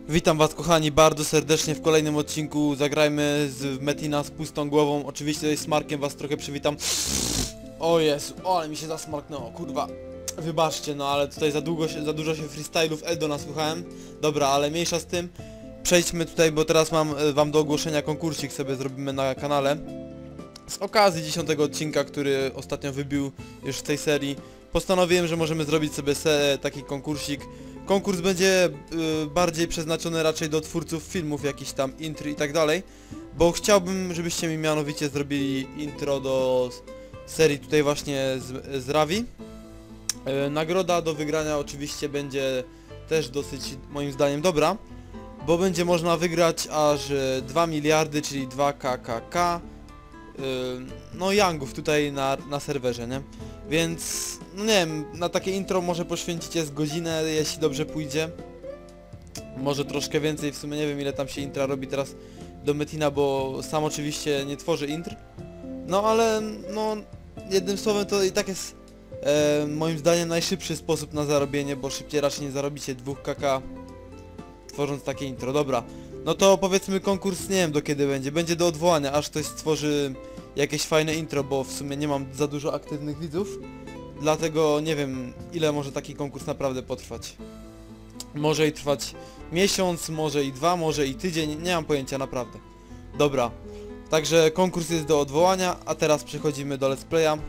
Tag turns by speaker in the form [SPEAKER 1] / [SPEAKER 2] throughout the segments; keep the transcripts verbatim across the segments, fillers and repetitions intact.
[SPEAKER 1] Witam was kochani bardzo serdecznie w kolejnym odcinku. Zagrajmy z Metina z pustą głową. Oczywiście tutaj z Markiem was trochę przywitam. O Jezu, o, ale mi się zasmarknęło, kurwa. Wybaczcie, no ale tutaj za długo się, za dużo się freestylów Eldona słuchałem. Dobra, ale mniejsza z tym. Przejdźmy tutaj, bo teraz mam e, wam do ogłoszenia konkursik sobie zrobimy na kanale. Z okazji dziesiątego odcinka, który ostatnio wybił już w tej serii, postanowiłem, że możemy zrobić sobie se taki konkursik. Konkurs będzie y, bardziej przeznaczony raczej do twórców filmów, jakichś tam intro i tak dalej, bo chciałbym, żebyście mi mianowicie zrobili intro do serii tutaj właśnie z, z Ravi. Y, nagroda do wygrania oczywiście będzie też dosyć moim zdaniem dobra, bo będzie można wygrać aż dwa miliardy, czyli dwa K K K, y, no yangów tutaj na, na serwerze, nie? Więc, no nie wiem, na takie intro może poświęcicie z godzinę, jeśli dobrze pójdzie. Może troszkę więcej, w sumie nie wiem ile tam się intra robi teraz do Metina, bo sam oczywiście nie tworzę intr. No ale, no, jednym słowem to i tak jest e, moim zdaniem najszybszy sposób na zarobienie, bo szybciej raczej nie zarobicie dwa K K tworząc takie intro. Dobra, no to powiedzmy konkurs, nie wiem do kiedy będzie, będzie do odwołania, aż ktoś stworzy jakieś fajne intro, bo w sumie nie mam za dużo aktywnych widzów. Dlatego nie wiem ile może taki konkurs naprawdę potrwać. Może i trwać miesiąc, może i dwa, może i tydzień, nie mam pojęcia naprawdę. Dobra, także konkurs jest do odwołania, a teraz przechodzimy do let's playa.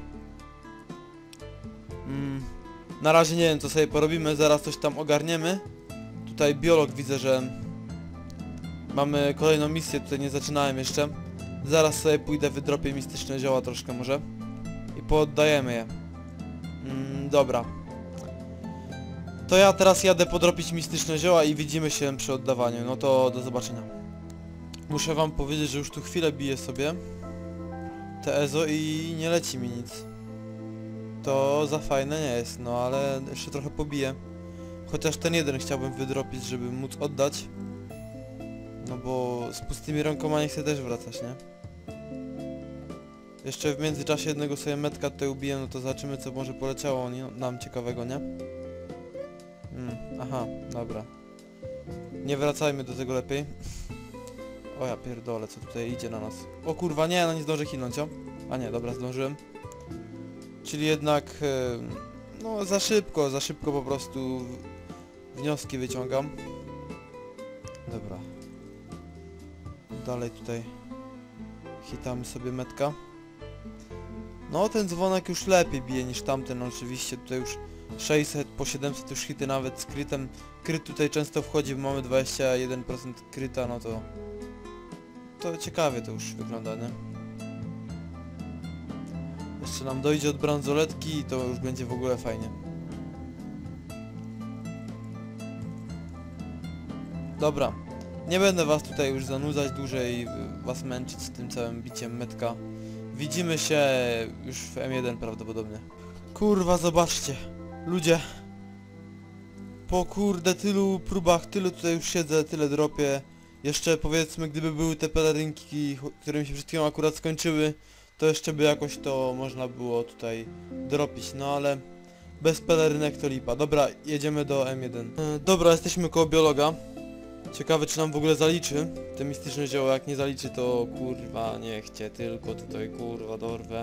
[SPEAKER 1] Mm, na razie nie wiem co sobie porobimy, zaraz coś tam ogarniemy. Tutaj biolog widzę, że mamy kolejną misję, tutaj nie zaczynałem jeszcze. Zaraz sobie pójdę, wydropię mistyczne zioła troszkę może i pooddajemy je. Mm, dobra. To ja teraz jadę podropić mistyczne zioła i widzimy się przy oddawaniu. No to do zobaczenia. Muszę wam powiedzieć, że już tu chwilę biję sobie te Ezo i nie leci mi nic. To za fajne nie jest, no ale jeszcze trochę pobiję. Chociaż ten jeden chciałbym wydropić, żeby móc oddać. No bo z pustymi rękoma nie chcę też wracać, nie? Jeszcze w międzyczasie jednego sobie metka tutaj ubiję, no to zobaczymy co może poleciało nam ciekawego, nie? Hmm, aha, dobra. Nie wracajmy do tego lepiej. O ja pierdolę, co tutaj idzie na nas. O kurwa, nie, no nie zdążę chinąć, o? A nie, dobra, zdążyłem. Czyli jednak... no za szybko, za szybko po prostu wnioski wyciągam. Dobra. Dalej tutaj hitamy sobie metka. No ten dzwonek już lepiej bije niż tamten, oczywiście tutaj już sześćset, po siedemset już hity nawet z krytem. Kryt tutaj często wchodzi, bo mamy dwadzieścia jeden procent kryta, no to... To ciekawie to już wygląda, nie? Jeszcze nam dojdzie od bransoletki i to już będzie w ogóle fajnie. Dobra. Nie będę was tutaj już zanudzać dłużej, was męczyć z tym całym biciem metka. Widzimy się już w M jeden prawdopodobnie. Kurwa, zobaczcie. Ludzie. Po kurde tylu próbach, tylu tutaj już siedzę, tyle dropię. Jeszcze powiedzmy, gdyby były te pelerynki, które mi się przed chwilą akurat skończyły, to jeszcze by jakoś to można było tutaj dropić, no ale bez pelerynek to lipa. Dobra, jedziemy do M jeden. E, dobra, jesteśmy koło biologa. Ciekawe czy nam w ogóle zaliczy te mistyczne zioło, jak nie zaliczy to kurwa niech cię tylko tutaj kurwa dorwę.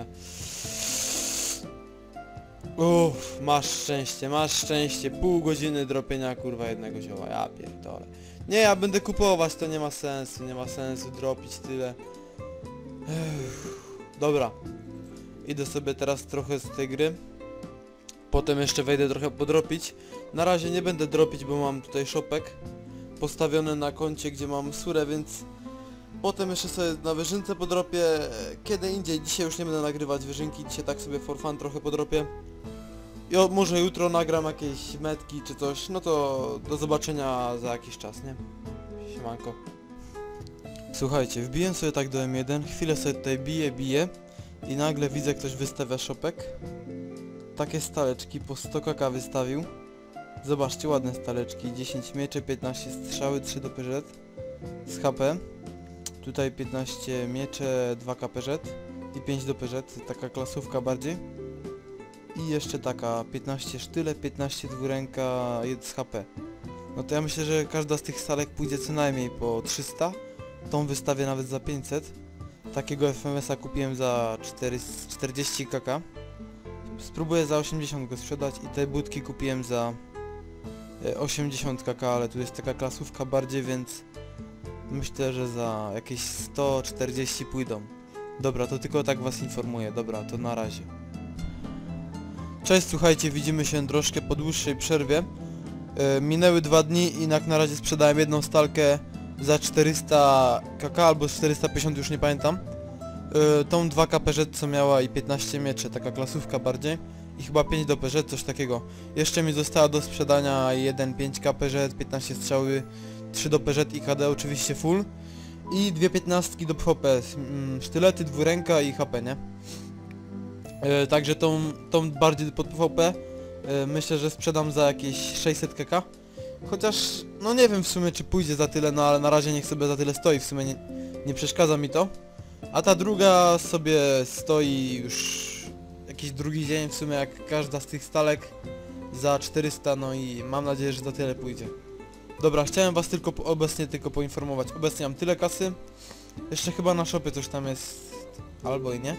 [SPEAKER 1] Uff, masz szczęście, masz szczęście, pół godziny dropienia kurwa jednego zioła, ja pierdolę. Nie, ja będę kupować, to nie ma sensu, nie ma sensu dropić tyle. Ech, dobra, idę sobie teraz trochę z tej gry. Potem jeszcze wejdę trochę podropić. Na razie nie będę dropić, bo mam tutaj shopek postawione na koncie, gdzie mam surę, więc potem jeszcze sobie na wyżynce podropię kiedy indziej. Dzisiaj już nie będę nagrywać wyżynki, dzisiaj tak sobie for fun trochę podropię. I o, może jutro nagram jakieś metki czy coś, no to do zobaczenia za jakiś czas, nie? Siemanko. Słuchajcie, wbiłem sobie tak do M jeden, chwilę sobie tutaj biję, biję i nagle widzę ktoś wystawia shopek. Takie staleczki, po sto K K wystawił. Zobaczcie, ładne staleczki, dziesięć miecze, piętnaście strzały, trzy do P Z z H P. Tutaj piętnaście miecze, dwa K P Z i pięć do P Z, taka klasówka bardziej. I jeszcze taka piętnaście sztyle, piętnaście dwuręka, jeden z H P. No to ja myślę, że każda z tych stalek pójdzie co najmniej po trzysta. Tą wystawię nawet za pięćset. Takiego F M S a kupiłem za czterdzieści kaka. Spróbuję za osiemdziesiąt go sprzedać i te budki kupiłem za osiemdziesiąt kaka, ale tu jest taka klasówka bardziej, więc myślę, że za jakieś sto czterdzieści pójdą. Dobra, to tylko tak was informuję. Dobra, to na razie. Cześć, słuchajcie, widzimy się troszkę po dłuższej przerwie. Yy, minęły dwa dni i jak na razie sprzedałem jedną stalkę za czterysta kaka albo czterysta pięćdziesiąt, już nie pamiętam. Yy, tą dwa K P Z co miała i piętnaście mieczy, taka klasówka bardziej. I chyba pięć do P Z, coś takiego. Jeszcze mi została do sprzedania jeden pięć K P Z, piętnaście strzały, trzy do P Z i K D oczywiście full. I dwie piętnastki do P V P, mm, sztylety, dwuręka i H P, nie? Yy, także tą, tą bardziej pod P V P yy, myślę, że sprzedam za jakieś sześćset kaka. Chociaż, no nie wiem w sumie czy pójdzie za tyle, no ale na razie niech sobie za tyle stoi, w sumie nie, nie przeszkadza mi to. A ta druga sobie stoi już jakiś drugi dzień w sumie, jak każda z tych stalek za czterysta, no i mam nadzieję, że za tyle pójdzie. Dobra, chciałem was tylko po, obecnie tylko poinformować. Obecnie mam tyle kasy. Jeszcze chyba na shopie coś tam jest, albo i nie.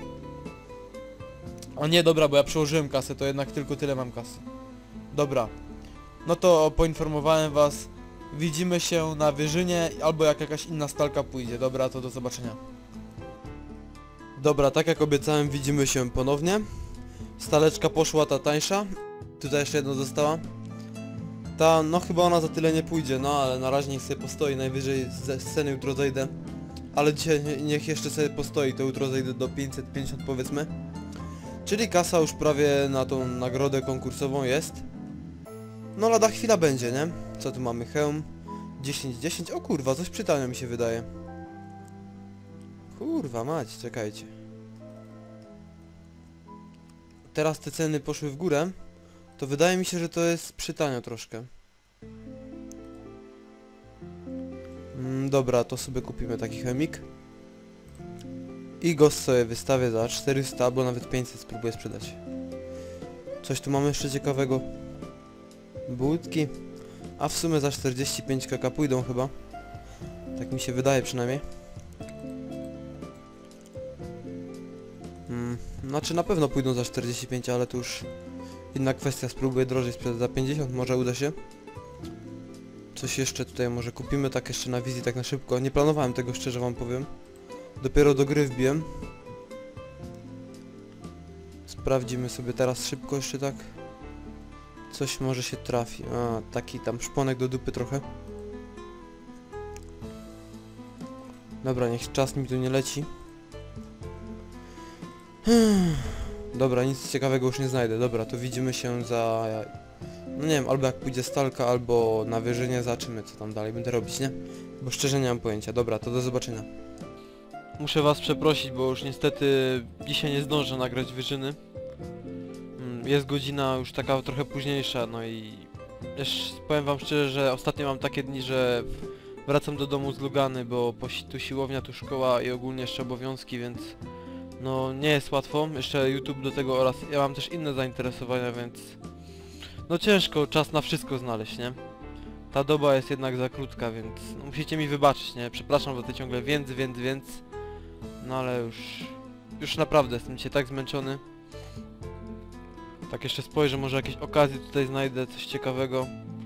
[SPEAKER 1] A nie, dobra, bo ja przełożyłem kasę, to jednak tylko tyle mam kasy. Dobra. No to poinformowałem was. Widzimy się na Wyżynie, albo jak jakaś inna stalka pójdzie. Dobra, to do zobaczenia. Dobra, tak jak obiecałem, widzimy się ponownie. Staleczka poszła, ta tańsza. Tutaj jeszcze jedna została. Ta, no chyba ona za tyle nie pójdzie, no ale na razie niech sobie postoi, najwyżej ze sceny jutro zejdę. Ale dzisiaj niech jeszcze sobie postoi, to jutro zejdę do pięćset pięćdziesiąt powiedzmy. Czyli kasa już prawie na tą nagrodę konkursową jest. No lada chwila będzie, nie? Co tu mamy? Hełm dziesięć dziesięć. O kurwa, coś przytania mi się wydaje. Kurwa mać, czekajcie. Teraz te ceny poszły w górę. To wydaje mi się, że to jest przytanio troszkę. Mm, dobra, to sobie kupimy taki chemik. I go sobie wystawię za czterysta albo nawet pięćset, spróbuję sprzedać. Coś tu mamy jeszcze ciekawego. Budki. A w sumie za czterdzieści pięć kaka pójdą chyba. Tak mi się wydaje przynajmniej. Hmm, znaczy na pewno pójdą za czterdzieści pięć, ale to już inna kwestia. Spróbuję drożej sprzedać za pięćdziesiąt, może uda się. Coś jeszcze tutaj może kupimy tak jeszcze na wizji, tak na szybko. Nie planowałem tego, szczerze wam powiem. Dopiero do gry wbiłem. Sprawdzimy sobie teraz szybko jeszcze tak. Coś może się trafi. A, taki tam szponek do dupy trochę. Dobra, niech czas mi tu nie leci. Dobra, nic ciekawego już nie znajdę. Dobra, to widzimy się za... No nie wiem, albo jak pójdzie stalka, albo na Wyżynie, zobaczymy co tam dalej będę robić, nie? Bo szczerze nie mam pojęcia. Dobra, to do zobaczenia. Muszę was przeprosić, bo już niestety dzisiaj nie zdążę nagrać Wyżyny. Jest godzina już taka trochę późniejsza, no i... Też powiem wam szczerze, że ostatnio mam takie dni, że wracam do domu zlugany, bo tu siłownia, tu szkoła i ogólnie jeszcze obowiązki, więc... No nie jest łatwo, jeszcze YouTube do tego oraz ja mam też inne zainteresowania, więc... No ciężko czas na wszystko znaleźć, nie? Ta doba jest jednak za krótka, więc no, musicie mi wybaczyć, nie? Przepraszam za te ciągle więc, więc, więc... No ale już... Już naprawdę jestem dzisiaj tak zmęczony. Tak jeszcze spojrzę, może jakieś okazje tutaj znajdę, coś ciekawego.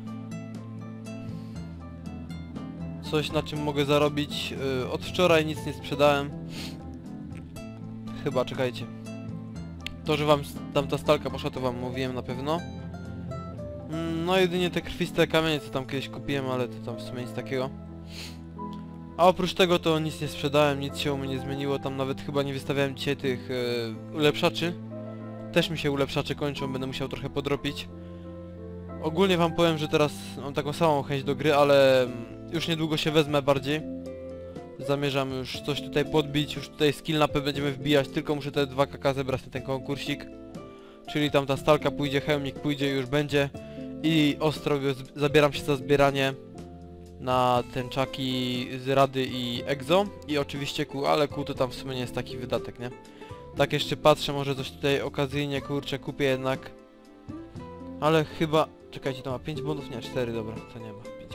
[SPEAKER 1] Coś na czym mogę zarobić. Yy, od wczoraj nic nie sprzedałem. Chyba, czekajcie. To, że wam tam ta stalka poszła, to wam mówiłem na pewno. Mm, no jedynie te krwiste kamienie, co tam kiedyś kupiłem, ale to tam w sumie nic takiego. A oprócz tego to nic nie sprzedałem, nic się u mnie nie zmieniło, tam nawet chyba nie wystawiałem dzisiaj tych yy, ulepszaczy. Też mi się ulepszacze kończą, będę musiał trochę podrobić. Ogólnie wam powiem, że teraz mam taką samą chęć do gry, ale już niedługo się wezmę bardziej. Zamierzam już coś tutaj podbić, już tutaj skill napy będziemy wbijać, tylko muszę te dwa kaka zebrać na ten konkursik. Czyli tam ta stalka pójdzie, hełmik pójdzie, już będzie. I ostro zabieram się za zbieranie na tęczaki z Rady i Exo. I oczywiście kół, ale kół to tam w sumie nie jest taki wydatek, nie? Tak jeszcze patrzę, może coś tutaj okazyjnie, kurczę, kupię jednak. Ale chyba... Czekajcie, to ma pięć bonów? Nie, cztery, dobra, to nie ma. pięć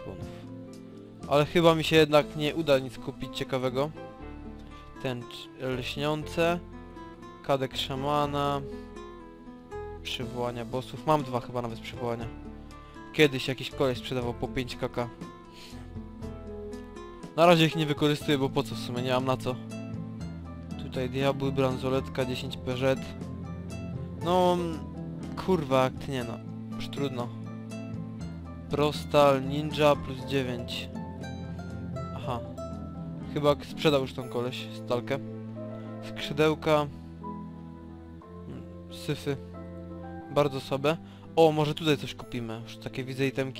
[SPEAKER 1] Ale chyba mi się jednak nie uda nic kupić ciekawego. Ten lśniące. Kadek szamana. Przywołania bossów. Mam dwa chyba nawet przywołania. Kiedyś jakiś koleś sprzedawał po pięć kaka. Na razie ich nie wykorzystuję, bo po co w sumie, nie mam na co. Tutaj diabły, bransoletka, dziesięć peżet. No... Kurwa, akt nie no. Już trudno. Prostal, ninja plus dziewięć. Aha. Chyba sprzedał już tą koleś, stalkę. Skrzydełka. Syfy. Bardzo słabe. O, może tutaj coś kupimy. Już takie widzę itemki.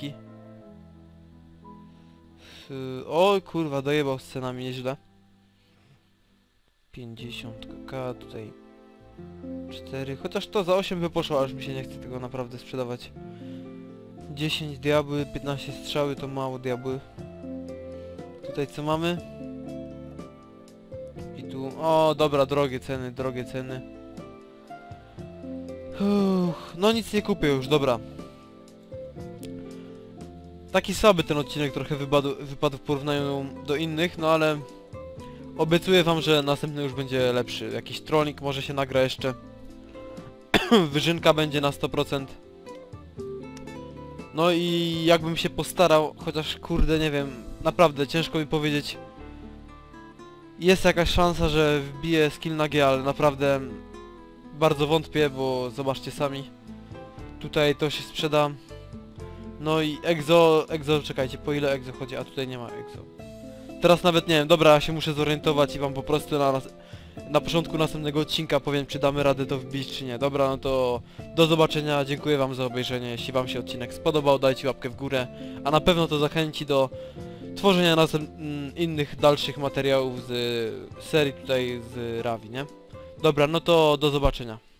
[SPEAKER 1] Yy, oj kurwa, dojebał z cenami nieźle. pięćdziesiąt kaka, tutaj cztery, chociaż to za osiem by poszło, aż mi się nie chce tego naprawdę sprzedawać. dziesięć diabły, piętnaście strzały to mało diabły. Tutaj co mamy? I tu, o dobra, drogie ceny, drogie ceny. Uff, no nic nie kupię już, dobra. Taki słaby ten odcinek trochę wypadł, wypadł w porównaniu do innych, no ale obiecuję wam, że następny już będzie lepszy. Jakiś trolling może się nagra jeszcze. Wyżynka będzie na sto procent. No i jakbym się postarał, chociaż kurde nie wiem, naprawdę ciężko mi powiedzieć. Jest jakaś szansa, że wbiję skill na G, ale naprawdę bardzo wątpię, bo zobaczcie sami. Tutaj to się sprzeda. No i exo, exo, czekajcie, po ile exo chodzi? A tutaj nie ma exo. Teraz nawet nie wiem, dobra, ja się muszę zorientować i wam po prostu na, na początku następnego odcinka powiem, czy damy radę to wbić, czy nie. Dobra, no to do zobaczenia, dziękuję wam za obejrzenie. Jeśli wam się odcinek spodobał, dajcie łapkę w górę, a na pewno to zachęci do tworzenia następ- innych, dalszych materiałów z serii tutaj z Ravi, nie? Dobra, no to do zobaczenia.